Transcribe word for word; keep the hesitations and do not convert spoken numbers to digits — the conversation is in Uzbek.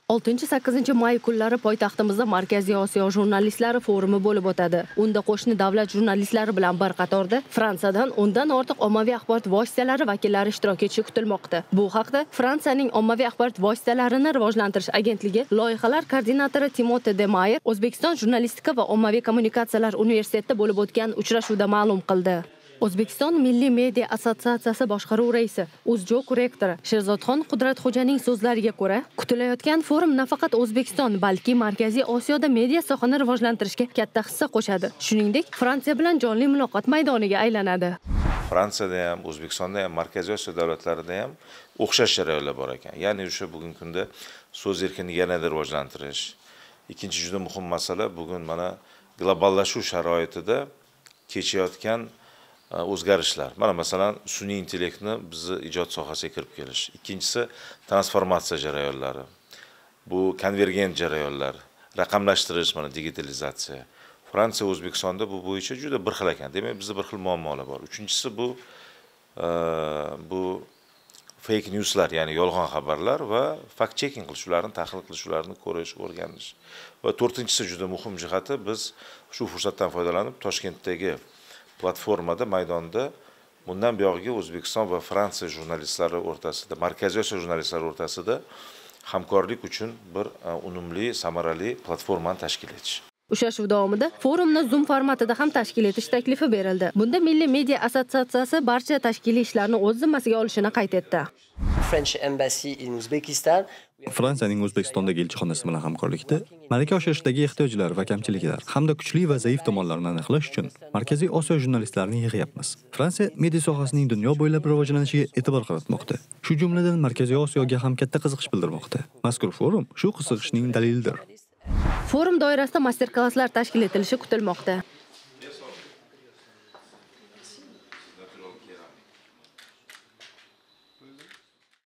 oltinchi sakkizinchi may kunlari poytaxtimizda Markaziy Osiyo jurnalistlari forumi bo'lib o'tadi. Unda qo'shni davlat jurnalistlari bilan bir qatorda Fransiyadan o'ndan ortiq ommaviy axborot vositalari vakillari ishtirok etishi kutilmoqda. Bu haqda Fransiyaning ommaviy axborot vositalarini rivojlantirish agentligi loyihalar koordinatori Timote de Mayer O'zbekiston jurnalistika va ommaviy kommunikatsiyalar universitetida bo'lib o'tgan uchrashuvda ma'lum qildi. O'zbekiston Milliy media assotsiatsiyasi boshqaruv raisi, UzJo'k rektori Sherzodxon Qudratxo'janing so'zlariga ko'ra, kutilayotgan forum nafaqat O'zbekiston, balki Markaziy Osiyoda media sohani rivojlantirishga katta hissa qo'shadi. Shuningdek, Fransiya bilan jonli muloqot maydoniga aylanadi. Fransiyada ham, O'zbekistonda ham, Markaziy Osiyo davlatlarida ham o'xshash jarayonlar bor ekan. Ya'ni o'sha bugungi kunda so'z erkinligini yanada rivojlantirish. Ikkinchi juda muhim masala bugun mana globallashuv sharoitida kechayotgan o'zgarishlar. Mana masalan, sun'iy intellektni bizni ijod sohasiga kirib kelish. Ikkinchisi transformatsiya jarayonlari. Bu konvergent jarayonlar, raqamlashtirish, mana digitalizatsiya. Fransiya, O'zbekistonda bu bo'yicha juda bir xil ekan. Demak, bizda bir xil muammolar bor. Uchinchisi bu bu fake newslar, ya'ni yolg'on xabarlar va fact checking qilish, ularni tahlil qilish, ularni ko'rish, o'rganish. Va to'rtinchisi juda muhim jihati, biz shu fursatdan foydalanib Toshkentdagi platformada, maydonda bundan buyog'iga O'zbekiston va Fransiya jurnalistlari o'rtasida, Markaziy Osiyo jurnalistlari o'rtasida hamkorlik uchun bir unumli, samarali platformani tashkil etish. Uchrashuv davomida forumni Zoom formatida ham tashkil etish taklifi berildi. Bunda Milliy media assotsiatsiyasi barcha tashkiliy ishlarni o'z zimmasiga olishini qayd etdi. Fransiyaning O'zbekistondagi elchixonasi bilan hamkorlikda malaka oshirishdagi ehtiyojlar va kamchiliklar hamda kuchli va zaif tomonlarini aniqlash uchun Markaziy Osiyo jurnalistlarini yig'yapmiz. Fransiya media sohasining dunyo bo'ylab rivojlanishiga e'tibor qaratmoqda. Shu jumladan Markaziy Osiyoga ham katta qiziqish bildirmoqda. Mazkur forum shu qiziqishning dalilidir. Forum doirasida master-klasslar tashkil etilishi kutilmoqda.